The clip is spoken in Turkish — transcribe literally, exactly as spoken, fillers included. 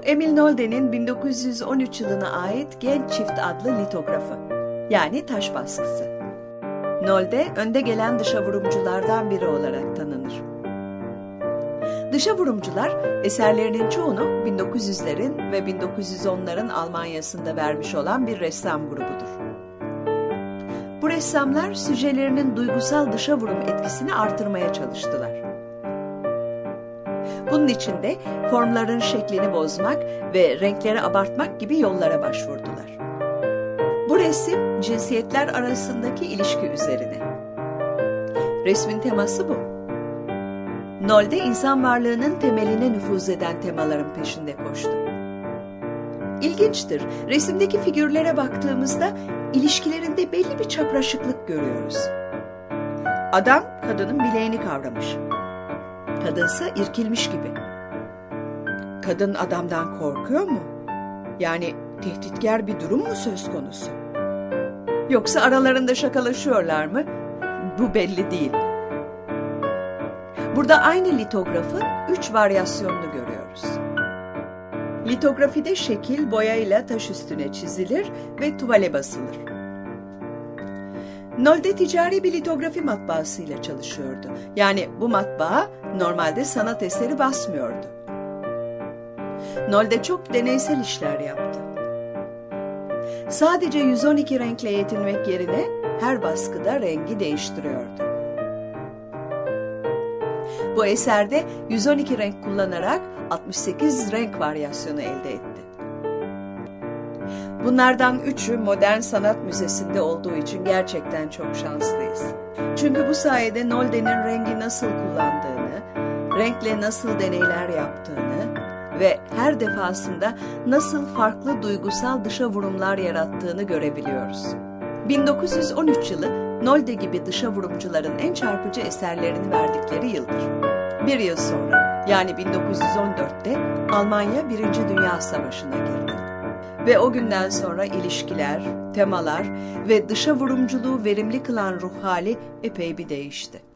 Emil Nolde'nin bin dokuz yüz on üç yılına ait Genç Çift adlı litografı, yani taş baskısı. Nolde, önde gelen dışavurumculardan biri olarak tanınır. Dışavurumcular, eserlerinin çoğunu bin dokuz yüzlerin ve bin dokuz yüz onların Almanya'sında vermiş olan bir ressam grubudur. Bu ressamlar, süjelerinin duygusal dışavurum etkisini artırmaya çalıştılar. Bunun için de formların şeklini bozmak ve renkleri abartmak gibi yollara başvurdular. Bu resim, cinsiyetler arasındaki ilişki üzerine. Resmin teması bu. Nolde, insan varlığının temeline nüfuz eden temaların peşinde koştu. İlginçtir, resimdeki figürlere baktığımızda ilişkilerinde belli bir çapraşıklık görüyoruz. Adam, kadının bileğini kavramış. Kadınsa irkilmiş gibi. Kadın adamdan korkuyor mu? Yani tehditkar bir durum mu söz konusu? Yoksa aralarında şakalaşıyorlar mı? Bu belli değil. Burada aynı litografın üç varyasyonunu görüyoruz. Litografide şekil boyayla taş üstüne çizilir ve tuvale basılır. Nolde ticari bir litografi matbaasıyla çalışıyordu. Yani bu matbaa normalde sanat eseri basmıyordu. Nolde çok deneysel işler yaptı. Sadece yüz on iki renkle yetinmek yerine her baskıda rengi değiştiriyordu. Bu eserde yüz on iki renk kullanarak altmış sekiz renk varyasyonu elde etti. Bunlardan üçü Modern Sanat Müzesi'nde olduğu için gerçekten çok şanslıyız. Çünkü bu sayede Nolde'nin rengi nasıl kullandığını, renkle nasıl deneyler yaptığını ve her defasında nasıl farklı duygusal dışavurumlar yarattığını görebiliyoruz. bin dokuz yüz on üç yılı Nolde gibi dışavurumcuların en çarpıcı eserlerini verdikleri yıldır. Bir yıl sonra, yani bin dokuz yüz on dörtte Almanya Birinci Dünya Savaşı'na girdi. Ve o günden sonra ilişkiler, temalar ve dışavurumculuğu verimli kılan ruh hali epey bir değişti.